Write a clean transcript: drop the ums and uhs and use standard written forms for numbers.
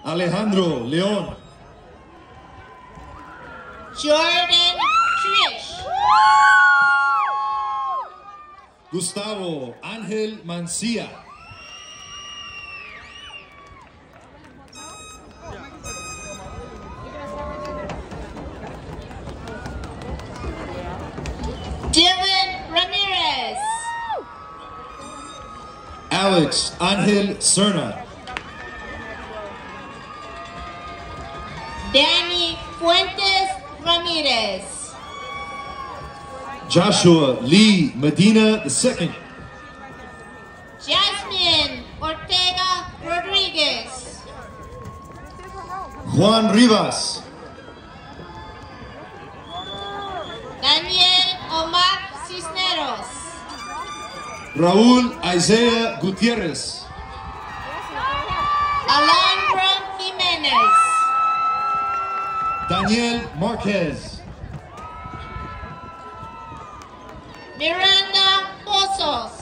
Alejandro León. Jordan Trish. Gustavo Ángel Mancía. Dylan Ramirez. Alex Ángel Serna. Danny Fuentes Ramirez. Joshua Lee Medina II. Jasmine Ortega Rodriguez. Juan Rivas. Daniel Omar Cisneros. Raúl Isaiah Gutierrez. Alondra Jimenez. Daniel Marquez. Miranda Pozos.